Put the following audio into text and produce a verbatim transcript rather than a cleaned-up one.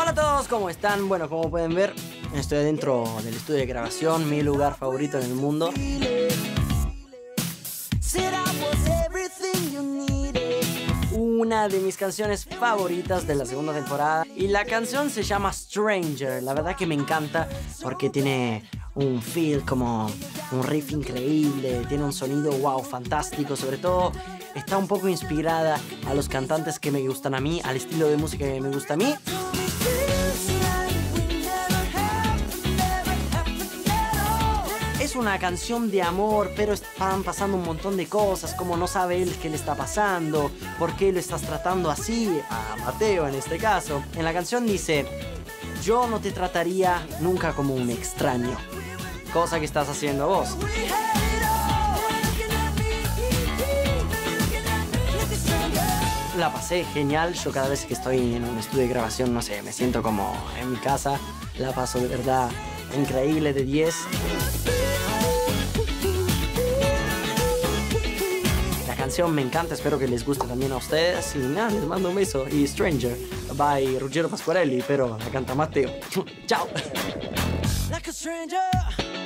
Hola a todos, ¿cómo están? Bueno, como pueden ver, estoy dentro del estudio de grabación, mi lugar favorito en el mundo. Una de mis canciones favoritas de la segunda temporada. Y la canción se llama Stranger. La verdad que me encanta porque tiene un feel como un riff increíble. Tiene un sonido wow, fantástico. Sobre todo está un poco inspirada a los cantantes que me gustan a mí, al estilo de música que me gusta a mí. Es una canción de amor, pero están pasando un montón de cosas, como no sabe él qué le está pasando, por qué lo estás tratando así, a Mateo en este caso. En la canción dice: yo no te trataría nunca como un extraño, cosa que estás haciendo vos. La pasé genial, yo cada vez que estoy en un estudio de grabación, no sé, me siento como en mi casa. La paso de verdad increíble, de diez. La canción me encanta, espero que les guste también a ustedes. Y nada, les mando un beso. Y Stranger, by Ruggero Pasquarelli, pero la canta Matteo. Ciao. Like a stranger.